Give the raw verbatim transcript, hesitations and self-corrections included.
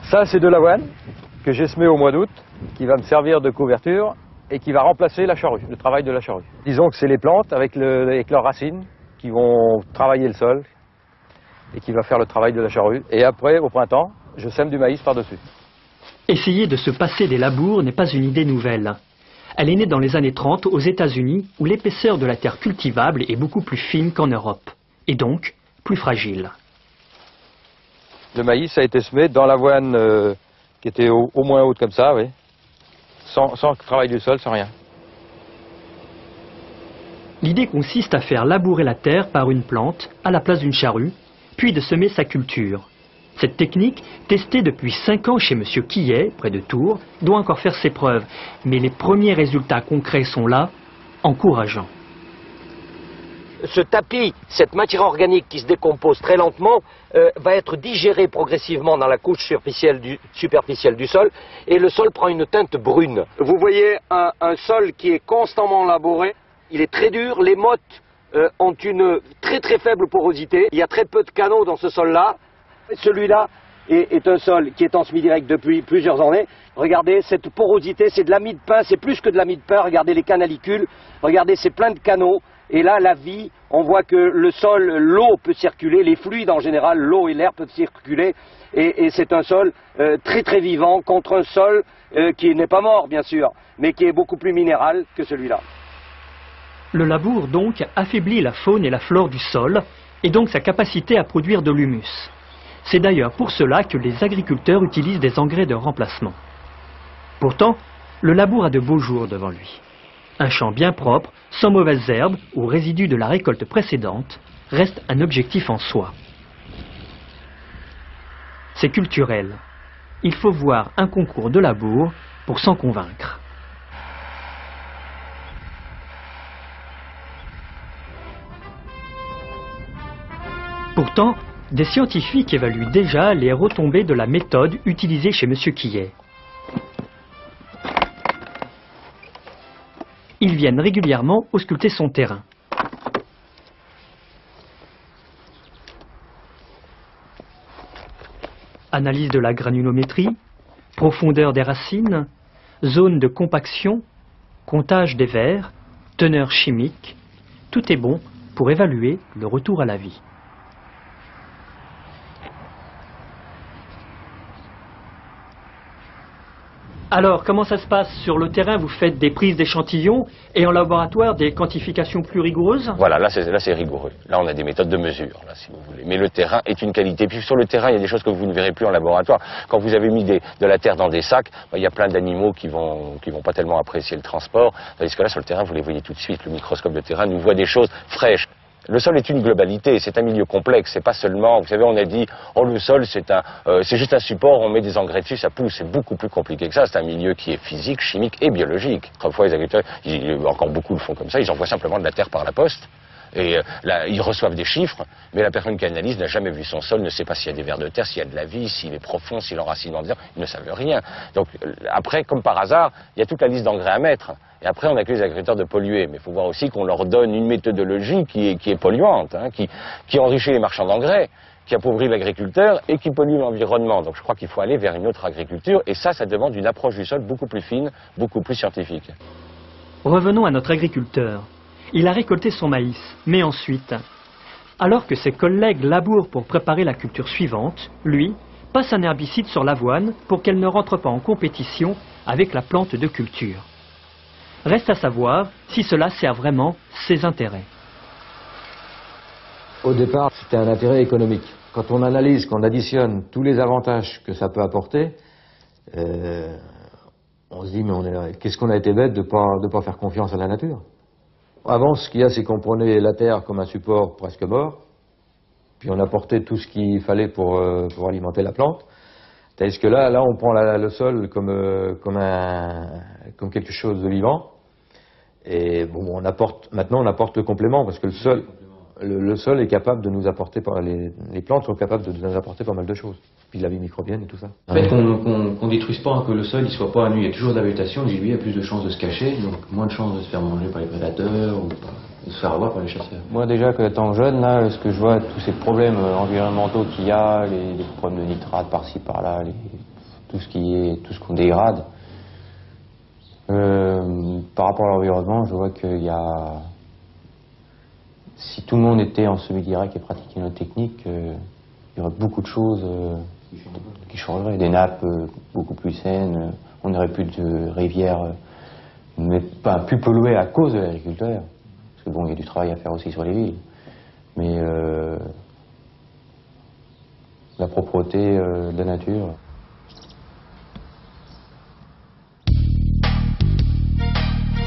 Ça, c'est de l'avoine que j'ai semé au mois d'août, qui va me servir de couverture et qui va remplacer la charrue, le travail de la charrue. Disons que c'est les plantes avec, le, avec leurs racines qui vont travailler le sol et qui va faire le travail de la charrue. Et après, au printemps, je sème du maïs par-dessus. Essayer de se passer des labours n'est pas une idée nouvelle. Elle est née dans les années trente aux États-Unis, où l'épaisseur de la terre cultivable est beaucoup plus fine qu'en Europe, et donc plus fragile. Le maïs a été semé dans l'avoine euh, qui était au, au moins haute comme ça, oui. Sans, sans travail du sol, sans rien. L'idée consiste à faire labourer la terre par une plante à la place d'une charrue, puis de semer sa culture. Cette technique, testée depuis cinq ans chez M. Quillet, près de Tours, doit encore faire ses preuves. Mais les premiers résultats concrets sont là, encourageants. Ce tapis, cette matière organique qui se décompose très lentement, euh, va être digérée progressivement dans la couche superficielle du, superficielle du sol, et le sol prend une teinte brune. Vous voyez un, un sol qui est constamment labouré, il est très dur, les mottes euh, ont une très très faible porosité, il y a très peu de canaux dans ce sol-là. Celui-là est, est un sol qui est en semi-direct depuis plusieurs années. Regardez cette porosité, c'est de l'ami de pin, c'est plus que de l'ami de pin, regardez les canalicules, regardez c'est plein de canaux. Et là, la vie, on voit que le sol, l'eau peut circuler, les fluides en général, l'eau et l'air peuvent circuler, et, et c'est un sol euh, très très vivant contre un sol euh, qui n'est pas mort, bien sûr, mais qui est beaucoup plus minéral que celui-là. Le labour, donc, affaiblit la faune et la flore du sol, et donc sa capacité à produire de l'humus. C'est d'ailleurs pour cela que les agriculteurs utilisent des engrais de remplacement. Pourtant, le labour a de beaux jours devant lui. Un champ bien propre, sans mauvaises herbes ou résidus de la récolte précédente, reste un objectif en soi. C'est culturel. Il faut voir un concours de labour pour s'en convaincre. Pourtant, des scientifiques évaluent déjà les retombées de la méthode utilisée chez M. Quillet. Ils viennent régulièrement ausculter son terrain. Analyse de la granulométrie, profondeur des racines, zone de compaction, comptage des vers, teneur chimique, tout est bon pour évaluer le retour à la vie. Alors, comment ça se passe sur le terrain? Vous faites des prises d'échantillons et en laboratoire des quantifications plus rigoureuses? Voilà, là c'est, là c'est rigoureux. Là on a des méthodes de mesure, là, si vous voulez. Mais le terrain est une qualité. Puis sur le terrain, il y a des choses que vous ne verrez plus en laboratoire. Quand vous avez mis des, de la terre dans des sacs, bah, il y a plein d'animaux qui vont, qui vont pas tellement apprécier le transport. Tandis que là sur le terrain, vous les voyez tout de suite. Le microscope de terrain nous voit des choses fraîches. Le sol est une globalité, c'est un milieu complexe, c'est pas seulement, vous savez, on a dit, oh le sol c'est un, euh, c'est juste un support, on met des engrais dessus, ça pousse, c'est beaucoup plus compliqué que ça, c'est un milieu qui est physique, chimique et biologique. Autrefois les agriculteurs, ils, encore beaucoup le font comme ça, ils envoient simplement de la terre par la poste, et euh, là, ils reçoivent des chiffres, mais la personne qui analyse n'a jamais vu son sol, ne sait pas s'il y a des vers de terre, s'il y a de la vie, s'il est profond, s'il enracine dans le terre, ils ne savent rien. Donc euh, après, comme par hasard, il y a toute la liste d'engrais à mettre. Et après, on accuse les agriculteurs de polluer. Mais il faut voir aussi qu'on leur donne une méthodologie qui est, qui est polluante, hein, qui, qui enrichit les marchands d'engrais, qui appauvrit l'agriculteur et qui pollue l'environnement. Donc je crois qu'il faut aller vers une autre agriculture. Et ça, ça demande une approche du sol beaucoup plus fine, beaucoup plus scientifique. Revenons à notre agriculteur. Il a récolté son maïs, mais ensuite, alors que ses collègues labourent pour préparer la culture suivante, lui passe un herbicide sur l'avoine pour qu'elle ne rentre pas en compétition avec la plante de culture. Reste à savoir si cela sert vraiment ses intérêts. Au départ, c'était un intérêt économique. Quand on analyse, qu'on additionne tous les avantages que ça peut apporter, euh, on se dit, mais on est, qu'est-ce qu'on a été bête de ne pas, de pas faire confiance à la nature. Avant, ce qu'il y a, c'est qu'on prenait la terre comme un support presque mort, puis on apportait tout ce qu'il fallait pour, euh, pour alimenter la plante. Tandis que là, là, on prend la, le sol comme, euh, comme, un, comme quelque chose de vivant. Et bon, on apporte, maintenant, on apporte le complément, parce que le sol, le, le sol est capable de nous apporter, les, les plantes sont capables de nous apporter pas mal de choses. Puis la vie microbienne et tout ça. En fait, qu'on qu'on, qu'on détruise pas, hein, que le sol il soit pas à nu, il y a toujours de la végétation, lui, il y a plus de chances de se cacher, donc moins de chances de se faire manger par les prédateurs ou de se faire avoir par les chasseurs. Moi déjà, que étant jeune, là, ce que je vois, tous ces problèmes environnementaux qu'il y a, les, les problèmes de nitrate par-ci par-là, les, tout ce qui est, tout ce qu'on dégrade. Euh, par rapport à l'environnement, je vois qu'il y a, si tout le monde était en semi-direct et pratiquait notre technique, euh, il y aurait beaucoup de choses euh, qui changeraient, des nappes euh, beaucoup plus saines, euh, on n'aurait plus de rivières, euh, mais pas plus polluées à cause de l'agriculteur, parce que bon, il y a du travail à faire aussi sur les villes, mais euh, la propreté euh, de la nature.